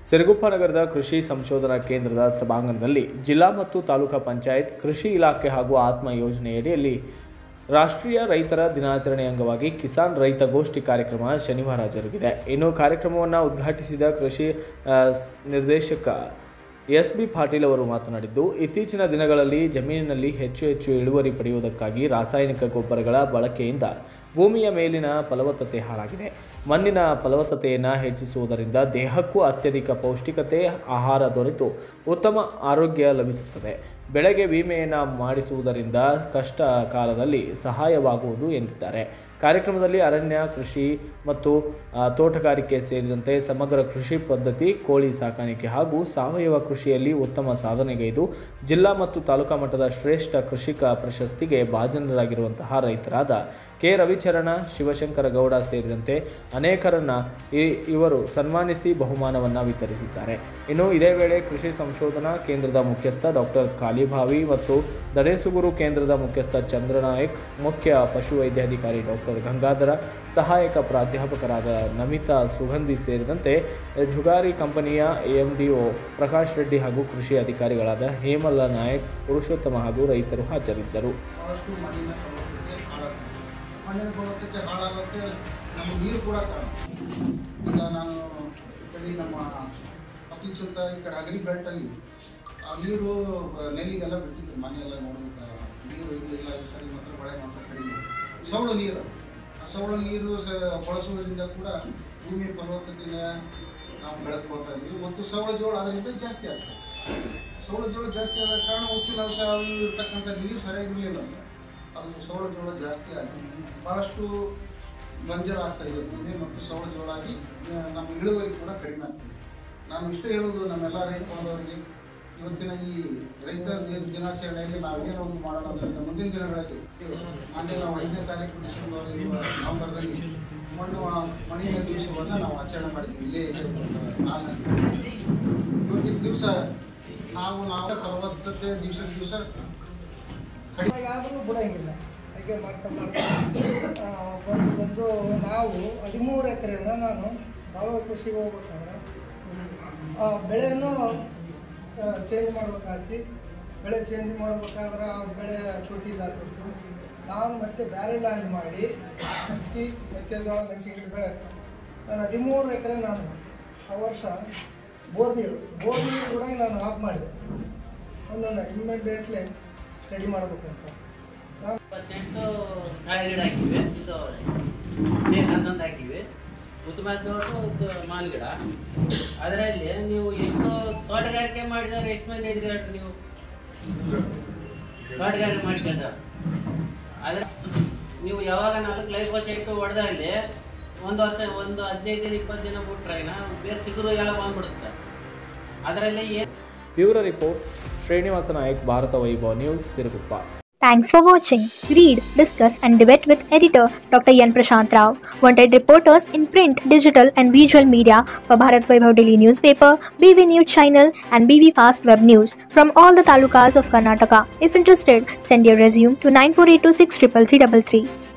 ಸಿರುಗುಪ್ಪ ನಗರದ ಕೃಷಿ ಸಂಶೋಧನಾ ಕೇಂದ್ರದ ಸಭಾಂಗಣದಲ್ಲಿ ಜಿಲ್ಲಾ ಮತ್ತು ತಾಲೂಕಾ ಪಂಚಾಯತ್ ಕೃಷಿ ಇಲಾಖೆ ಹಾಗೂ ಆತ್ಮ ಯೋಜನೆಯಡಿಯಲ್ಲಿ ರಾಷ್ಟ್ರೀಯ ರೈತರ ದಿನಾಚರಣೆ ಅಂಗವಾಗಿ ಕಿಸಾನ್ ರೈತ ಗೋಷ್ಠಿ ಕಾರ್ಯಕ್ರಮ ಶನಿವಾರ ಜರುಗಿದೆ. ಇನ್ನು ಕಾರ್ಯಕ್ರಮವನ್ನು ಉದ್ಘಾಟಿಸಿದ ಕೃಷಿ ನಿರ್ದೇಶಕ ಎಸ್.ಬಿ. ಪಾಟೀಲ್ ಅವರು ಮಾತನಾಡಿದ್ದು, ಇತ್ತೀಚಿನ ದಿನಗಳಲ್ಲಿ ಜಮೀನಿನಲ್ಲಿ ಹೆಚ್ಚು ಇಳುವರಿ ಪಡೆಯುವುದಕ್ಕಾಗಿ ರಾಸಾಯನಿಕ ಗೊಬ್ಬರಗಳ ಬಳಕೆಯಿಂದ ಭೂಮಿಯ ಮೇಲಿನ ಫಲವತ್ತತೆ ಹಾಳಾಗಿದೆ. ಮಣ್ಣಿನ ಫಲವತ್ತತೆಯನ್ನು ಹೆಚ್ಚಿಸುವುದರಿಂದ ದೇಹಕ್ಕೂ ಅತ್ಯಧಿಕ ಪೌಷ್ಟಿಕತೆ ಆಹಾರ ದೊರೆತು ಉತ್ತಮ ಆರೋಗ್ಯ ಲಭಿಸುತ್ತದೆ. ಬೆಳೆಗೆ ವಿಮೆಯನ್ನು ಮಾಡಿಸುವುದರಿಂದ ಕಷ್ಟ ಕಾಲದಲ್ಲಿ ಸಹಾಯವಾಗುವುದು ಎಂದಿದ್ದಾರೆ. ಕಾರ್ಯಕ್ರಮದಲ್ಲಿ ಅರಣ್ಯ ಕೃಷಿ ಮತ್ತು ತೋಟಗಾರಿಕೆ ಸೇರಿದಂತೆ ಸಮಗ್ರ ಕೃಷಿ ಪದ್ಧತಿ, ಕೋಳಿ ಸಾಕಾಣಿಕೆ ಹಾಗೂ ಸಾವಯವ ಕೃಷಿಯಲ್ಲಿ ಉತ್ತಮ ಸಾಧನೆಗೈದು ಜಿಲ್ಲಾ ಮತ್ತು ತಾಲೂಕಾ ಮಟ್ಟದ ಶ್ರೇಷ್ಠ ಕೃಷಿಕ ಪ್ರಶಸ್ತಿಗೆ ಭಾಜನರಾಗಿರುವಂತಹ ರೈತರಾದ ಕೆ. ರವಿಚರಣ, ಶಿವಶಂಕರ ಗೌಡ ಸೇರಿದಂತೆ ಅನೇಕರನ್ನ ಇವರು ಸನ್ಮಾನಿಸಿ ಬಹುಮಾನವನ್ನು ವಿತರಿಸಿದ್ದಾರೆ. ಇನ್ನು ಇದೇ ವೇಳೆ ಕೃಷಿ ಸಂಶೋಧನಾ ಕೇಂದ್ರದ ಮುಖ್ಯಸ್ಥ ಡಾಕ್ಟರ್ ಕಾಲಿಭಾವಿ ಮತ್ತು ದಡೇಸುಗುರು ಕೇಂದ್ರದ ಮುಖ್ಯಸ್ಥ ಚಂದ್ರನಾಯಕ್, ಮುಖ್ಯ ಪಶುವೈದ್ಯಾಧಿಕಾರಿ ಡಾಕ್ಟರ್ ಗಂಗಾಧರ, ಸಹಾಯಕ ಪ್ರಾಧ್ಯಾಪಕರಾದ ನಮಿತಾ ಸುಗಂಧಿ ಸೇರಿದಂತೆ ಜುಗಾರಿ ಕಂಪನಿಯ ಎಂಡಿಒ ಪ್ರಕಾಶ್ ರೆಡ್ಡಿ ಹಾಗೂ ಕೃಷಿ ಅಧಿಕಾರಿಗಳಾದ ಹೇಮಲ್ಲ ನಾಯಕ್, ಪುರುಷೋತ್ತಮ ಹಾಗೂ ರೈತರು ಹಾಜರಿದ್ದರು. ಮಣ್ಣಿನ ಫಲವತ್ತತೆ ಹಾಳಾಗೋಕ್ಕೆ ನಮ್ಮ ನೀರು ಕೂಡ ಕಾರಣ. ಈಗ ನಾನು ಈ ನಮ್ಮ ಸುತ್ತ ಈ ಕಡೆ ಅಗ್ರಿ ಬೆಲ್ಟಲ್ಲಿ ಆ ನೀರು ನೆಲ್ಲಿಗೆಲ್ಲ ಬಿಟ್ಟಿದ್ರು. ಮನೆಯೆಲ್ಲ ನೋಡ್ಬೇಕಾದ್ರೆ ನೀರು ಇಲ್ಲ, ಈ ಸರಿ ಮಾತ್ರ ಮಳೆ ಮಾತ್ರ ಕಡಿಮೆ. ಸವಳು ನೀರು, ಆ ಸವಳು ನೀರು ಬಳಸೋದ್ರಿಂದ ಕೂಡ ಭೂಮಿ ಫಲವತ್ತತೆನ ನಾವು ಬೆಳೆದುಕೊಳ್ತಾ ಇದ್ವಿ. ಮತ್ತು ಸವಳು ಜೋಳ ಅದರಿಂದ ಜಾಸ್ತಿ ಆಗ್ತದೆ. ಸವಳು ಜೋಳ ಜಾಸ್ತಿ ಆದ ಕಾರಣ ಉಪ್ಪಿನ ಅಂಶ ಇರ್ತಕ್ಕಂಥ ನೀರು ಸರಿಯಾಗಿ ಉಳಿಯಲ್ಲ. ಅದು ಸವಳು ಜೋಳ ಜಾಸ್ತಿ ಆಗಿ ಭಾಳಷ್ಟು ಬಂಜರ ಆಗ್ತಾ ಇದೆ ಭೂಮಿ ಮತ್ತು ಸವಳು ಜೋಳ ಆಗಿ ನಮ್ಮ ಇಳುವರಿ ಕೂಡ ಕಡಿಮೆ ಆಗ್ತದೆ. ನಾನು ಇಷ್ಟೇ ಹೇಳೋದು ನಮ್ಮೆಲ್ಲ ರೈತ ಬಾಂಧವರಿಗೆ, ಇವತ್ತಿನ ಈ ರೈತ ದಿನಾಚರಣೆಯಲ್ಲಿ ನಾವೇನೋ ಒಂದು ಮಾಡೋಣ ಅಂತ ಮುಂದಿನ ದಿನಗಳಲ್ಲಿ ನಾವು 5ನೇ ತಾರೀಕು ನವೆಂಬರ್ದಲ್ಲಿ ಮಣ್ಣಿನ ದಿವಸವನ್ನು ನಾವು ಆಚರಣೆ ಮಾಡಿದ್ವಿ. ಇಲ್ಲೇ ಇವತ್ತಿನ ದಿವಸ ನಾವು ಫಲವತ್ತತೆ ದಿವಸ ಕಡಿಮೆ ಆದರೂ ಬಿಡೋಂಗಿಲ್ಲ. ಹಾಗೆ ಮಾಡ್ತಾ ಬಂದು ನಾವು 13 ಎಕರೆಯಿಂದ ನಾನು ಸಾವಯವ ಕೃಷಿಗೆ ಹೋಗ್ಬೇಕಾದ್ರೆ ಬೆಳೆಯನ್ನು ಚೇಂಜ್ ಮಾಡ್ಬೇಕಾಗ್ತಿ. ಬೆಳೆ ಚೇಂಜ್ ಮಾಡ್ಬೇಕಾದ್ರೆ ಆ ಬೆಳೆ ತುಟ್ಟಿದ್ದಾಗ್ತಿತ್ತು. ನಾನು ಮತ್ತೆ ಬೇರೆ ಲ್ಯಾಂಡ್ ಮಾಡಿ ಹತ್ತಿ, ಮೆಕ್ಕೆಜೋಳ, ಮೆಣಸಿನಕಾಯಿ ಬೆಳೆ ನಾನು 13 ಎಕರೆ ನಾನು ಆ ವರ್ಷ ಬೋರ್ ನೀರು ಕೂಡ ನಾನು ಆಫ್ ಮಾಡಿದೆ. ಒಂದೊಂದು ಇಮ್ಮಿಡಿಯೇಟ್ಲಿ ಸ್ಟಡಿ ಮಾಡಬೇಕಂತ ನಾವು 10% ತಾಳೆ ಗಿಡ ಹಾಕಿವೆ, ಇದು 11 ಹಾಕಿವೆ, ಉತ್ತಮವಾದ ಮಾವಿನ ಗಿಡ. ಅದರಲ್ಲಿ ನೀವು ಎಷ್ಟು ತೋಟಗಾರಿಕೆ ಮಾಡಿದವ್ರು ಎಷ್ಟು ಮಂದಿ ಇದ್ರಿ ಹೇಳ್ರಿ? ನೀವು ತೋಟಗಾರಿಕೆ ಮಾಡ್ಕೊಂಡ್ರ ಆದ್ರೆ ನೀವು ಯಾವಾಗ 4 ಲೈಫ್ ವರ್ಷ ಇಟ್ಟು ಹೊಡೆದಲ್ಲಿ ಒಂದು ವರ್ಷ 15 ದಿನ 20 ದಿನ ಬಿಟ್ರೆ ಬೇರೆ ಸಿಗುರು ಎಲ್ಲ ಬಂದ್ಬಿಡುತ್ತೆ. ಅದರಲ್ಲಿ bureau report Srinivasa Nayak, Bharat Vaibhav news, Siruguppa. Thanks for watching. Read, discuss and debate with editor Dr. Yan Prashant Rao. Wanted reporters in print, digital and visual media for Bharat Vaibhav Daily Newspaper, BV News Channel and BV Fast Web News from all the talukas of Karnataka. If interested, send your resume to 9482633333.